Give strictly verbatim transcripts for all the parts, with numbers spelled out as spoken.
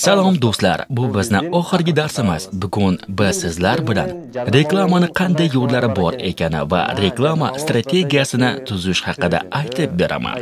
Salom do'stlar, bu bizni oxirgi darsimiz. Bugun biz sizlar bilan reklamani qanday yo'llari bor ekani va reklama strategiyasini tuzish haqida aytib beraman.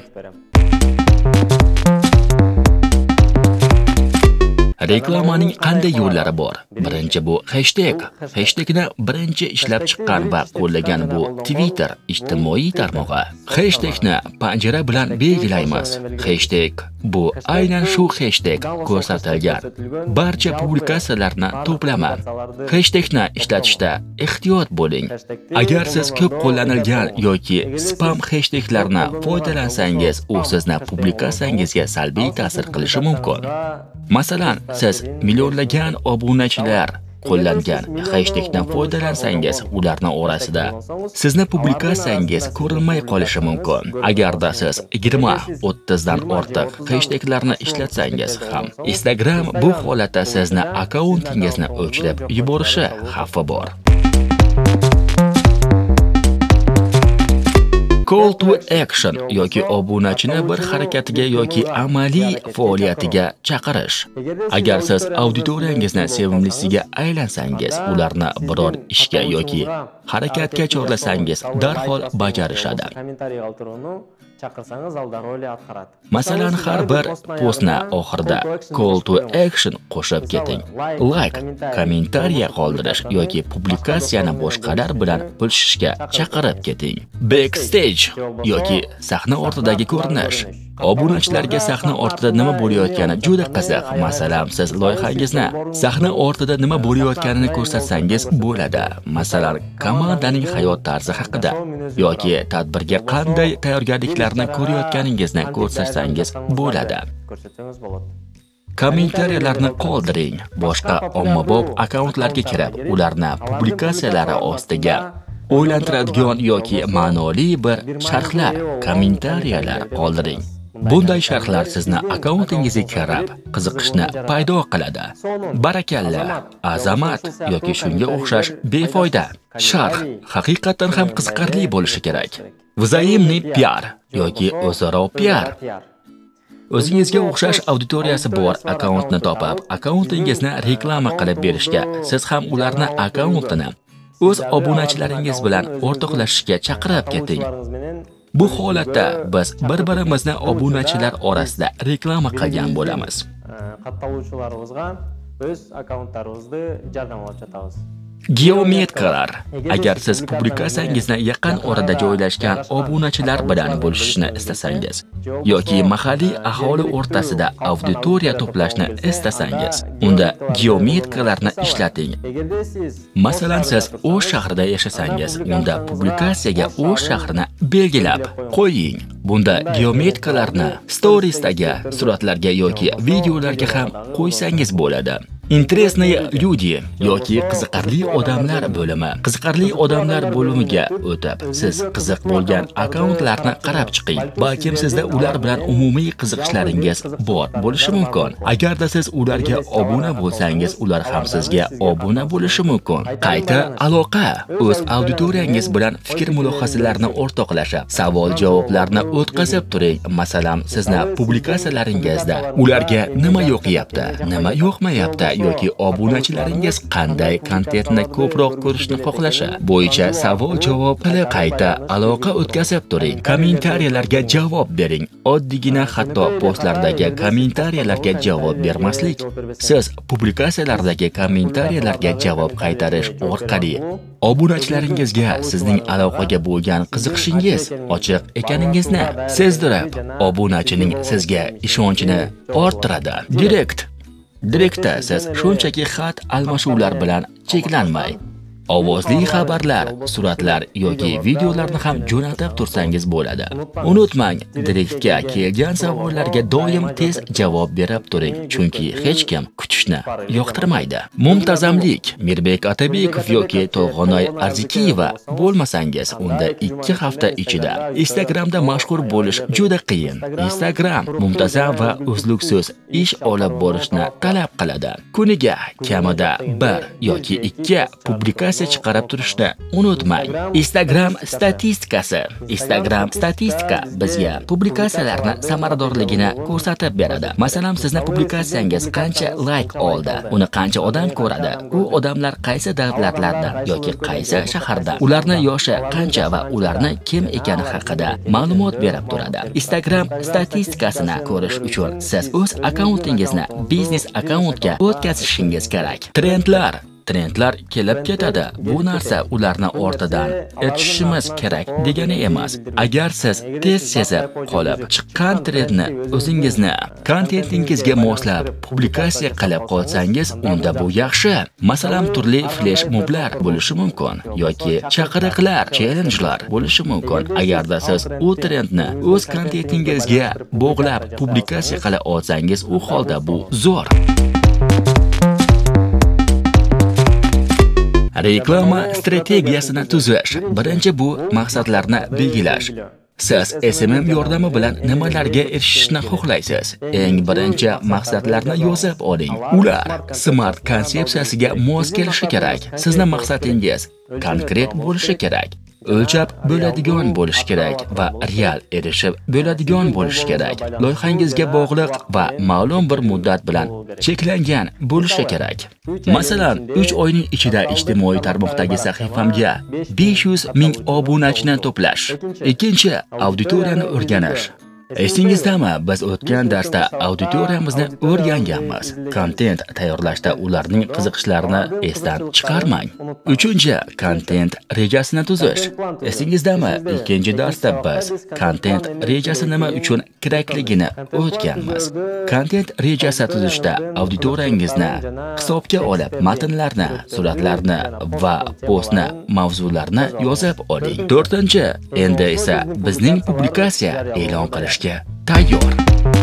Reklamaning qanday yo'llari bor? Birinchi bu hashtag. Hashtagni birinchi ishlab chiqqan va qo'llagan bu Twitter ijtimoiy tarmog'i. Hashtagni panjara bilan belgilaymiz. Hashtag bu aynan shu hashtag ko'rsatilgan barcha publikatsiyalarni to'plami. Hashtagni ishlatishda ehtiyot bo'ling. Agar siz ko'p qo'llanilgan yoki spam hashtaglarni foydalansangiz, u sizni publikatsiyangizga salbiy ta'sir qilishi mumkin. Masalan, siz millionlagan obunachilar qo'llangan hashtagdan foydalansangiz, ularning orasida sizni publikatsiyangiz ko'rilmay qolishi mumkin. Agarda siz yigirma o'ttiz dan ortiq hashtaglarni ishlatsangiz ham, Instagram bu holatda sizni akkauntingizni o'chirib yuborishi xavfi bor. Call to action yoki obunachini bir harakatiga yoki amaliy faoliyatiga chaqirish. Agar siz auditoriyangizni sevimlisiga aylansangiz, ularni biror ishga yoki harakatga chorlasangiz, darhol bajarishadi. Masalan, har bir postna oxirida call to action qo'shib keting. Like, kommentariya qoldirish yoki publikatsiyani boshqalar bilan bo'lishishga chaqirib keting. Backstage yoki sahna ortidagi ko'rinish. Obunachilarga sahna ortida nima bo'layotgani juda qiziq. Masalan, siz loyihangizni sahna ortida nima bo'layotganini ko'rsatsangiz bo'ladi. Masalan, komandaning hayot tarzi haqida yoki tadbirga qanday tayyorgarliklarni ko'rayotganingizni ko'rsatsangiz bo'ladi. Kommentariyalarni qoldiring. Boshqa ommabop akkauntlarga kirib, ularni publikatsiyalari ostiga o'ylantiradigan yoki ma'noli bir sharhlar, kommentariyalar qoldiring. Bunday sharhlar sizni akkauntingizga kirib, qiziqishni paydo qiladi. Barakalla, azamat yoki shunga o'xshash befoyda sharh haqiqatan ham qiziqarli bo'lishi kerak. Взаимный piar yoki o'zaro piar. O'zingizga o'xshash auditoriyasi bor akkauntni topib, akkauntingizni reklama qilib berishga, siz ham ularni akkauntini o'z obunachilaringiz bilan o'rtoqlashishga chaqirib keting. Bu holatda biz bir-birimizni obunachilar orasida reklama qilgan bo'lamiz. Geometrikalar. Agar siz publikatsiyangizni yaqin orada joylashgan obunachilar bilan bo'lishishni istasangiz yoki mahalliy aholi o'rtasida auditoriya to'plashni istasangiz, unda geometrikalarni ishlating. Masalan, siz O'sh shahrida yashasangiz, unda publikatsiyaga O'sh shahrini belgilab qo'ying. Bunda geometrikalarni storiesdagi suratlarga yoki videolarga ham qo'ysangiz bo'ladi. Интересные люди yoki qiziqarli odamlar bo'limi. Qiziqarli odamlar bo'limiga o'tib, siz qiziq bo'lgan akkauntlarni qarab chiqing. Balkim sizda ular bilan umumiy qiziqishlaringiz bor bo'lishi mumkin. Agarda siz ularga obuna bo'lsangiz, ular ham sizga obuna bo'lishi mumkin. Qayta aloqa. O'z auditoriyangiz bilan fikr-mulohazalarini o'rtoqlashib, savol-javoblarni o'tkazib turing. Masalan, sizni publikatsiyalaringizda ularga nima yoqyapti, nima yoqmayapti yoki obunachilaringiz qanday kontentni ko'proq ko'rishni xohlashi bo'yicha savol-javob qilib, qayta aloqa o'tkazib turing. Kommentariyalarga javob bering. Oddiygina hatto postlardagi kommentariyalarga javob bermaslik. Siz publikatsiyalardagi kommentariyalarga javob qaytarish orqali obunachilaringizga sizning aloqaga bo'lgan qiziqishingiz ochiq ekaningizni sezdirib, obunachining sizga ishonchini orttiradi. Direkt Direktda siz shunchaki xat almashuvlar bilan cheklanmay, ovozli xabarlar, suratlar yoki videolarni ham jo'natib tursangiz bo'ladi. Unutmang, direktga kelgan savollarga doim tez javob berib turing, chunki hech kim kutishni yoqtirmaydi. Muntazamlik. Mirbek Atabekov yoki To'g'onay Arzikiyeva bo'lmasangiz, unda ikki hafta ichida Instagramda mashhur bo'lish juda qiyin. Instagram muntazam va uzluksiz ish olib borishni talab qiladi. Kuniga kamida bir yoki ikki publikatsiya publikatsiya chiqarib turishni unutmang. Instagram statistikasi. Instagram statistika bizga publikatsiyalarni samaradorligini ko'rsatib beradi. Masalan, sizning publikatsiyangiz qancha like oldi, uni qancha odam ko'radi, u odamlar qaysi davlatlarda yoki qaysi shaharda, ularning yoshi qancha va ularni kim ekani haqida ma'lumot berib turadi. Instagram statistikasini ko'rish uchun siz o'z akkauntingizni biznes akkauntga o'tkazishingiz kerak. Trendlar Trendlar kelib ketadi. Bu narsa ularni ortidan etishimiz kerak degani emas. Agar siz tez sezib qolib chiqqan trendni o'zingizni kontentingizga moslab publikatsiya qilib qolsangiz, unda bu yaxshi. Masalan, turli flash moblar bo'lishi mumkin yoki chaqiriqlar, challengelar bo'lishi mumkin. Agarda siz u trendni o'z kontentingizga bog'lab publikatsiya qila olsangiz, u holda bu zo'r. Reklama strategiyasini tuzish. Birinchi bu maqsadlarni belgilash. Siz S M M yordami bilan nimalarga erishishni xohlaysiz? Eng birinchi maqsadlarni yozib oling. Ular smart konsepsiyasiga mos kelishi kerak. Sizning maqsadingiz konkret bo'lishi kerak. O'lchab bo'ladigan bo'lishi kerak va real erishib bo'ladigan bo'lishi kerak. Loyihangizga bog'liq va ma'lum bir muddat bilan cheklangan bo'lishi kerak. Masalan, uch oyning ichida ijtimoiy tarmoqdagi sahifamga besh yuz ming obunachini to'plash. Ikkinchi, auditoriyani o'rganish. Esingizdami, biz o'tgan darsda auditoriyamizni o'rganganmiz. Kontent tayyorlashda ularning qiziqishlarini esdan chiqarmang. Uchinchi, kontent rejasini tuzish. Esingizdami, ikkinchi darsda biz kontent rejasi nima uchun kerakligini o'tganmiz. Kontent rejasi tuzishda auditoriyangizni hisobga olib, matnlarni, suratlarni va postni, mavzularni yozib oling. To'rtinchi, endi esa bizning publikatsiya e'lon qilish tayyor.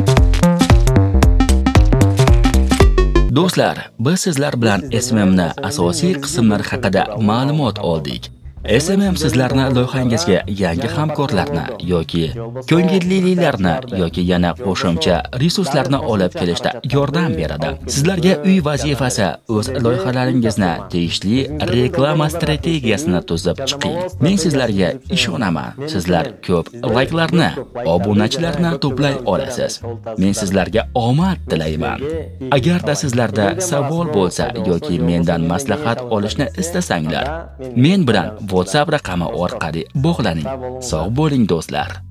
Do'stlar, biz sizlar bilan S M M ni asosiy qismlari haqida ma'lumot oldik. S M M sizlarni loyihangizga yangi hamkorlarni yoki ko'ngillilarni yoki yana qo'shimcha resurslarni olib kelishda yordam beradi. Sizlarga uy vazifasi o'z loyihalaringizni tegishli reklama strategiyasini tuzib chiqing. Men sizlarga ishonaman. Sizlar ko'p like'larni, obunachilarni to'play olasiz. Men sizlarga omad tilayman. Agarda sizlarda savol bo'lsa yoki mendan maslahat olishni istasanglar, men bilan WhatsApp raqami orqali bog'laning. Sog' bo'ling do'stlar.